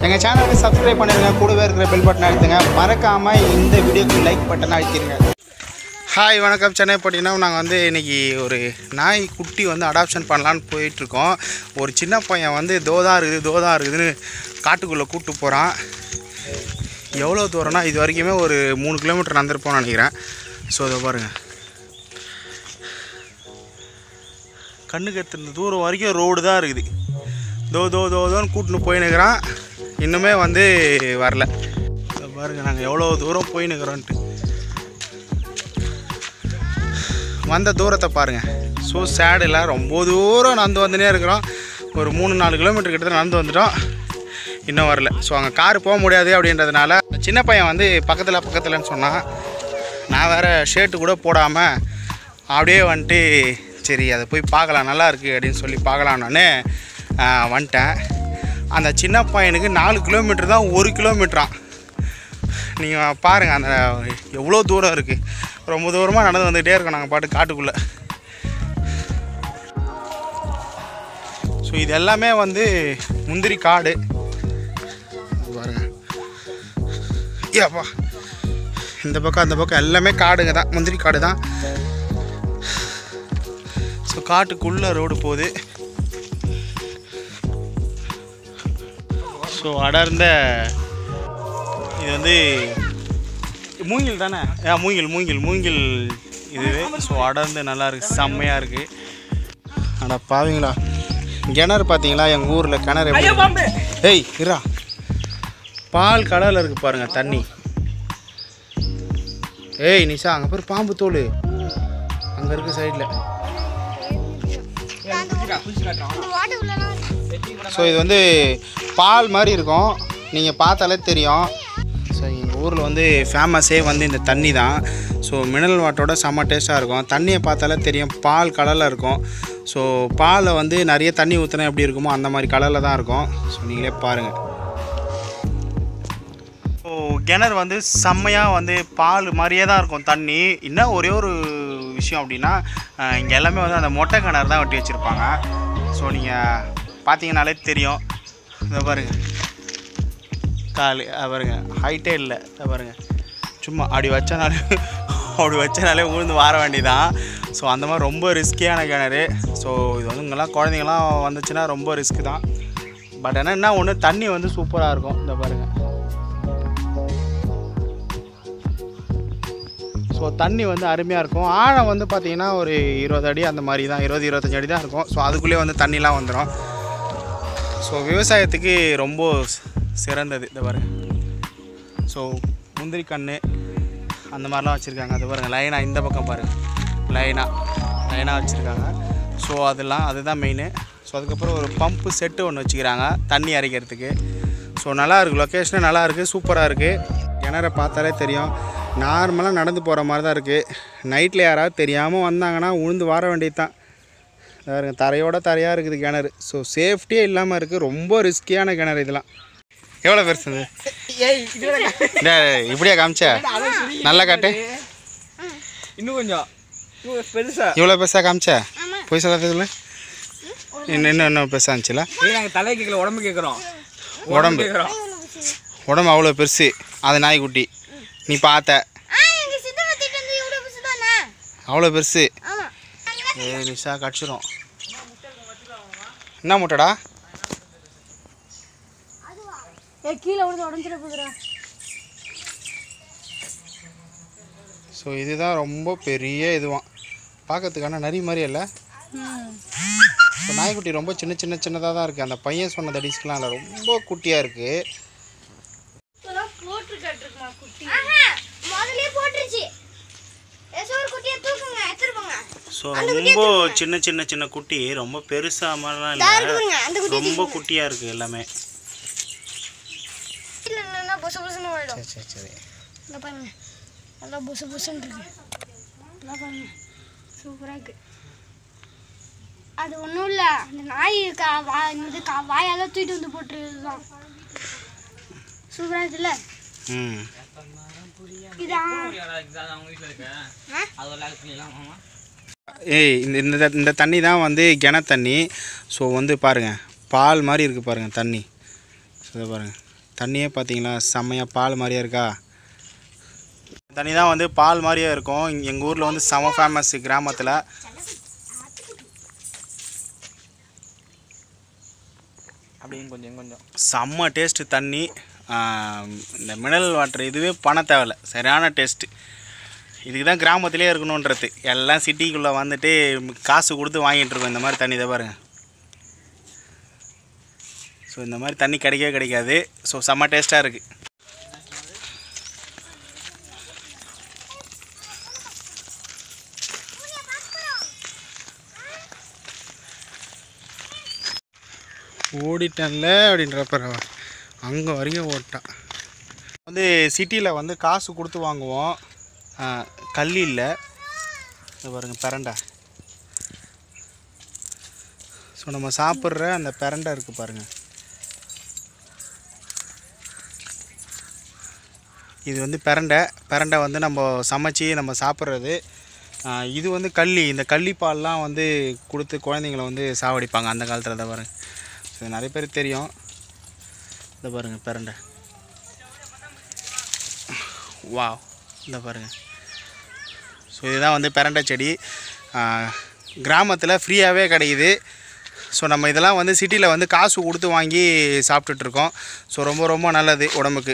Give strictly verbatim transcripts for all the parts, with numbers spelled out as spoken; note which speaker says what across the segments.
Speaker 1: எங்கள் சேனலுக்கு சப்ஸ்கிரைப் பண்ணிடுங்க, கூடவே இருக்கிற பெல் பட்டன் அழுத்துங்க, மறக்காமல் இந்த வீடியோக்கு லைக் பட்டன் அழுத்திடுங்க. ஹாய் வணக்கம், சென்னை போட்டிங்கன்னா நாங்கள் வந்து இன்றைக்கி ஒரு நாய் குட்டி வந்து அடாப்ஷன் பண்ணலான்னு போயிட்டுருக்கோம். ஒரு சின்ன பையன் வந்து தோதான் இருக்குது தோதான் இருக்குதுன்னு காட்டுக்குள்ளே கூப்பிட்டு போகிறான். எவ்வளோ தூரம்னா இது வரைக்குமே ஒரு மூணு கிலோமீட்டர் நடந்துருப்போம்னு நினைக்கிறேன். ஸோ இதை பாருங்கள், கண்ணுக்கு எத்தனை தூரம் வரைக்கும் ரோடு தான் இருக்குது. தோ தோ தோதோன்னு கூட்டின்னு போயின்னுக்கிறான், இன்னுமே வந்து வரல. இதை பாருங்கள், நாங்கள் எவ்வளோ தூரம் போயின்னுக்கிறோன்ட்டு. வந்த தூரத்தை பாருங்கள், ஸோ சேடு இல்லை. ரொம்ப தூரம் நடந்து வந்துனே இருக்கிறோம். ஒரு மூணு நாலு கிலோமீட்டர் கிட்டத்தட்ட நடந்து வந்துட்டோம், இன்னும் வரல. ஸோ அங்கே கார் போக முடியாது அப்படின்றதுனால சின்ன பையன் வந்து பக்கத்தில் பக்கத்தில்னு சொன்னான். நான் வேறு ஷர்ட்டு கூட போடாமல் அப்படியே வந்துட்டு சரி அதை போய் பார்க்கலாம் நல்லா இருக்குது அப்படின்னு சொல்லி பார்க்கலாம் நான் வந்துட்டேன். அந்த சின்ன பையனுக்கு நாலு கிலோமீட்டர் தான் ஒரு கிலோமீட்டரான். நீங்கள் பாருங்கள் அந்த எவ்வளோ தூரம் இருக்குது. ரொம்ப தூரமாக நடந்து வந்துகிட்டே இருக்கோம் நாங்கள் பாட்டு காட்டுக்குள்ளே. ஸோ இது எல்லாமே வந்து முந்திரி காடு பாருங்க. ஏப்பா, இந்த பக்கம் அந்த பக்கம் எல்லாமே காடுங்க தான், முந்திரி காடு தான். ஸோ காட்டுக்குள்ளே ரோடு போகுது. ஸோ அடர்ந்த இது வந்து மூங்கில் தானே, ஏ மூங்கில் மூங்கில் மூங்கில் இதுவே. ஸோ அடர்ந்து நல்லா இருக்குது, செம்மையாக இருக்குது. ஆனால் பாவீங்களா, கிணறு பார்த்தீங்களா எங்கள் ஊரில் கிணறு எப்படி? ஏய் இரா, பால் கடலில் இருக்குது பாருங்கள் தண்ணி. ஏய் நிஷா, அங்கே பேர் பாம்பு தோல் அங்கே இருக்குது சைடில். ஸோ இது வந்து பால் மாதிரி இருக்கும், நீங்கள் பார்த்தாலே தெரியும். ஸோ எங்கள் ஊரில் வந்து ஃபேமஸே வந்து இந்த தண்ணி தான். ஸோ மினரல் வாட்டரோட செம்ம டேஸ்ட்டாக இருக்கும். தண்ணியை பார்த்தாலே தெரியும், பால் கலரில் இருக்கும். ஸோ பாலை வந்து நிறைய தண்ணி ஊற்றினா எப்படி இருக்குமோ அந்த மாதிரி கலரில் தான் இருக்கும். ஸோ நீங்களே பாருங்கள். ஸோ கிணறு வந்து செம்மையாக வந்து பால் மாதிரியே தான் இருக்கும் தண்ணி. இன்னும் ஒரே ஒரு விஷயம் அப்படின்னா, இங்கே எல்லாமே வந்து அந்த மொட்டை கிணறு தான் வெட்டி வச்சுருப்பாங்க. ஸோ நீங்கள் பார்த்தீங்கனாலே தெரியும். இதை பாருங்கள், காலு பாருங்க, ஹைட்டே இல்லை. பாருங்க, சும்மா அப்படி வச்சனாலே அப்படி வச்சனாலே உழுந்து வார வேண்டியதான். ஸோ அந்த மாதிரி ரொம்ப ரிஸ்கியான கிணறு. ஸோ இது வந்து இங்கெல்லாம் குழந்தைங்களாம் வந்துச்சுன்னா ரொம்ப ரிஸ்க்கு தான். பட் ஆனால் என்ன ஒன்று, தண்ணி வந்து சூப்பராக இருக்கும். இந்த பாருங்கள், ஸோ தண்ணி வந்து அருமையாக இருக்கும். ஆழம் வந்து பார்த்திங்கன்னா ஒரு இருபது அடி அந்த மாதிரி தான், இருபது இருபத்தஞ்சி அடி தான் இருக்கும். ஸோ அதுக்குள்ளேயே வந்து தண்ணிலாம் வந்துடும். ஸோ விவசாயத்துக்கு ரொம்ப சிறந்தது. இதை பாருங்கள், ஸோ முந்திரி கன்று அந்த மாதிரிலாம் வச்சுருக்காங்க. அது பாருங்கள், லைனாக இந்த பக்கம் பாருங்கள், லைனாக லைனாக வச்சுருக்காங்க. ஸோ அதெல்லாம் அதுதான் மெயின். ஸோ அதுக்கப்புறம் ஒரு பம்பு செட்டு ஒன்று வச்சுக்கிறாங்க தண்ணி அரைக்கிறதுக்கு. ஸோ நல்லா இருக்குது, லொக்கேஷனே நல்லா இருக்குது, சூப்பராக இருக்குது. கிணறை பார்த்தாலே தெரியும், நார்மலாக நடந்து போகிற மாதிரி தான் இருக்குது. நைட்டில் யாராவது தெரியாமல் வந்தாங்கன்னா உழுந்து வர வேண்டியது தான். பாருங்க, தரையோட தரையாக இருக்குது கிணறு. ஸோ சேஃப்டியே இல்லாமல் இருக்குது, ரொம்ப ரிஸ்கியான கிணறு இதெல்லாம். எவ்வளோ பெருசு இப்படியா காமிச்சா? நல்லா காட்டு,
Speaker 2: இன்னும் கொஞ்சம் பெருசா.
Speaker 1: இவ்வளோ பெருசாக காமிச்சா? போய் சொல்லாததுல இன்னும் இன்னும் இன்னும் பெருசாக இருந்துச்சுல.
Speaker 2: நாங்கள் தலை கேட்கல, உடம்பு கேட்குறோம்.
Speaker 1: உடம்பு உடம்பு அவ்வளோ பெருசு. அது நாய்க்குட்டி நீ பார்த்த அவ்வளோ பெருசு. ஏ நிஷா கடிச்சிடும். என்ன முட்டைடா? ஸோ இதுதான் ரொம்ப பெரிய இதுவான், பார்க்கறதுக்கான நரி மாதிரி இல்லை. இப்போ நாய்க்குட்டி ரொம்ப சின்ன சின்ன சின்னதாக தான் இருக்குது. அந்த பையன் சொன்ன தடிஸ்க்கெலாம் இல்லை, ரொம்ப குட்டியாக இருக்குது. ஸோ ரொம்ப சின்ன சின்ன சின்ன குட்டி, ரொம்ப பெருசாக மாதிரிலாம் இல்லை, ரொம்ப குட்டியாக இருக்குது எல்லாமே. சரி சரி
Speaker 3: நல்லா புசு புசுன்னு இருக்கு. சூப்பராக இருக்கு. அது ஒன்றும் இல்லை, அந்த நாய் கா வா இது கா வாயால் தூக்கிட்டு வந்து போட்டுருக்குது தான். சூப்பராக இருக்குல்ல.
Speaker 1: ம் ஏய் இந்த இந்த தண்ணி தான் வந்து கிண தண்ணி. ஸோ வந்து பாருங்கள், பால் மாதிரி இருக்குது பாருங்கள் தண்ணி. ஸோ பாருங்கள், தண்ணியே பார்த்தீங்களா செம்மையாக பால் மாதிரியே இருக்கா. தண்ணி தான் வந்து பால் மாதிரியே இருக்கும். எங்கள் ஊரில் வந்து செம ஃபேமஸ் கிராமத்தில்.
Speaker 2: அப்படின்னு கொஞ்சம் கொஞ்சம்
Speaker 1: செம்ம டேஸ்ட்டு தண்ணி. இந்த மினரல் வாட்டர் இதுவே பண்ண தேவையில்ல, சரியான டேஸ்ட்டு. இதுக்கு தான் கிராமத்திலே இருக்கணுன்றது. எல்லாம் சிட்டிக்குள்ளே வந்துட்டு காசு கொடுத்து வாங்கிட்டு இருக்கோம் இந்த மாதிரி தண்ணி. இதை பாருங்கள். ஸோ இந்த மாதிரி தண்ணி கிடைக்கவே கிடைக்காது. ஸோ செம்ம டேஸ்ட்டாக இருக்குது. ஓடிட்டேன்ல அப்படின்றப்ப அங்கே வரைக்கும் ஓட்டான். வந்து சிட்டியில் வந்து காசு கொடுத்து வாங்குவோம். கல் இல்லை, இது பாருங்கள் பிரண்டை. ஸோ நம்ம சாப்பிட்ற அந்த பிரண்டை இருக்குது பாருங்கள். இது வந்து பிரண்டை. பிரண்டை வந்து நம்ம சமைச்சி நம்ம சாப்பிட்றது. இது வந்து கள்ளி. இந்த கள்ளிப்பால்லாம் வந்து கொடுத்து குழந்தைங்கள வந்து சாவடிப்பாங்க அந்த காலத்தில். தான் பாருங்கள். ஸோ நிறைய பேர் தெரியும். இதை பாருங்கள் பிரண்டை. வா, இந்த பாருங்கள். ஸோ இதுதான் வந்து பிரண்டை செடி. கிராமத்தில் ஃப்ரீயாகவே கிடைக்குது. ஸோ நம்ம இதெல்லாம் வந்து சிட்டியில் வந்து காசு கொடுத்து வாங்கி சாப்பிட்டுட்ருக்கோம். ஸோ ரொம்ப ரொம்ப நல்லது உடம்புக்கு.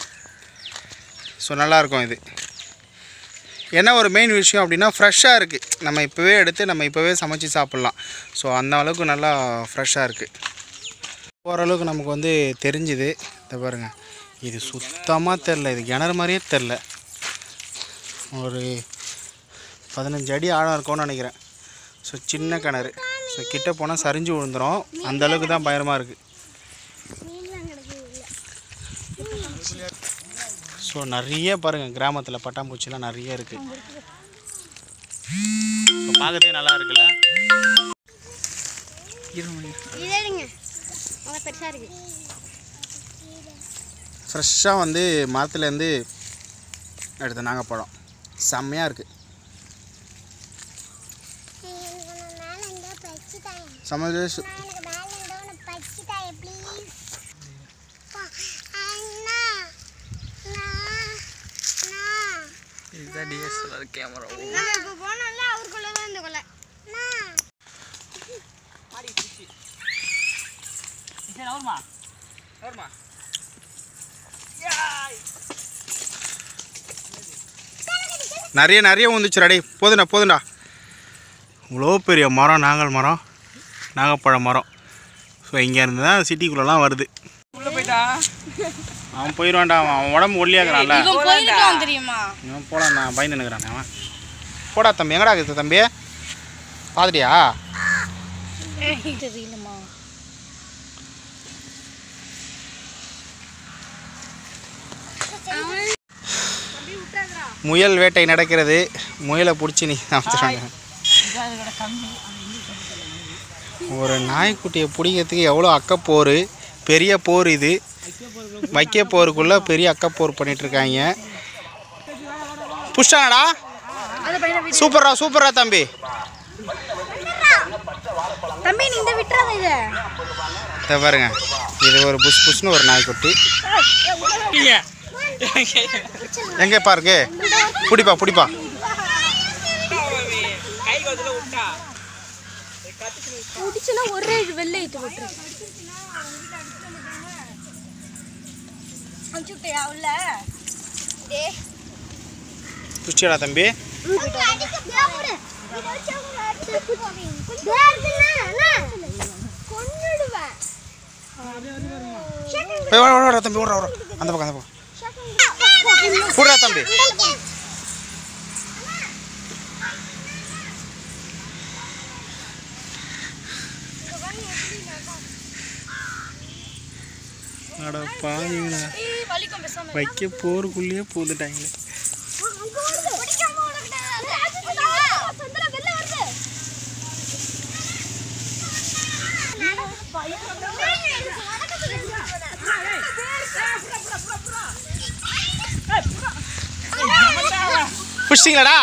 Speaker 1: ஸோ நல்லாயிருக்கும் இது. என்ன ஒரு மெயின் விஷயம் அப்படின்னா ஃப்ரெஷ்ஷாக இருக்குது. நம்ம இப்போவே எடுத்து நம்ம இப்போவே சமைச்சி சாப்பிட்லாம். ஸோ அந்த அளவுக்கு நல்லா ஃப்ரெஷ்ஷாக இருக்குது. ஓரளவுக்கு நமக்கு வந்து தெரிஞ்சுது. இதை பாருங்கள். இது சுத்தமாக தெரில. இது கிணறு மாதிரியே தெரில. ஒரு பதினஞ்சு அடி ஆழம் இருக்கும்னு நினைக்கிறேன். ஸோ சின்ன கிணறு. ஸோ கிட்ட போனால் சரிஞ்சு விழுந்துடும். அந்தளவுக்கு தான் பயமாக இருக்குது. ஸோ நிறைய பாருங்கள் கிராமத்தில் பட்டாம்பூச்சிலாம் நிறைய இருக்குது. ஸோ பார்க்கறதே நல்லா இருக்குல்ல. ஃப்ரெஷ்ஷாக வந்து மரத்துலேருந்து எடுத்த நாங்கள் பழம் செம்மையாக இருக்குது. சமையல்
Speaker 2: இதுதான் டிஎஸ்எல்ஆர் கேமரா.
Speaker 1: நிறைய நிறைய வந்துச்சு. ரெடி போதுண்டா போதுண்டா. இவ்வளோ பெரிய மரம், நாகல் மரம், நாகப்பழ மரம். ஸோ இங்கேருந்து தான் சிட்டிக்குள்ளெலாம் வருது.
Speaker 2: உள்ளே போயிட்டா
Speaker 1: அவன் போயிடுவான்டா. அவன் உடம்பு ஒல்லியாக்குறான்ல.
Speaker 3: தெரியுமா?
Speaker 1: இவன் போலாம். நான் பயந்து நிற்கிறான் அவன். போடா தம்பி. எங்கடா இருக்குது தம்பி? பார்த்துட்டியா?
Speaker 3: தெரியலமா.
Speaker 1: முயல் வேட்டை நடக்கிறது. முயலை பிடிச்சி நீ அமைச்சிட்டாங்க. ஒரு நாய்க்குட்டியை பிடிக்கிறதுக்கு எவ்வளோ அக்கப்போர், பெரிய போர் இது. வைக்க போருக்குள்ளே பெரிய அக்கப்போர் பண்ணிகிட்ருக்காங்க. புஷ்டானடா. சூப்பரா சூப்பரா தம்பி.
Speaker 3: தம்பி நீ இந்த விட்டுறாத. இதை
Speaker 1: இதை பாருங்க. இது ஒரு புஷ் புஷ்னு ஒரு நாய்க்குட்டி. எங்கே பாருங்க. பிடிப்பா பிடிப்பா.
Speaker 3: ஒரே வெள்ளை
Speaker 1: பிடிச்சடா தம்பி. தம்பி ஓடுறா ஓடுறா. அந்த பக்கம் அந்த பக்கம் போடுறா தம்பி. அட பாவீங்களா. வைக்க போருக்குள்ளேயே பூந்துட்டாங்களே. புடிச்சிங்களாடா?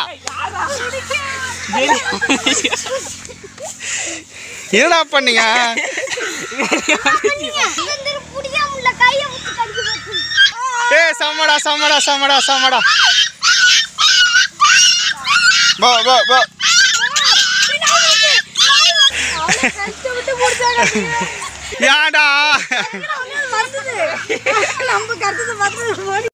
Speaker 1: என்னடா பண்ணீங்க? சமடா சமடா சமடா சமடா போ போ போ
Speaker 3: ஏன்டா நம்ம கருத்து பார்த்து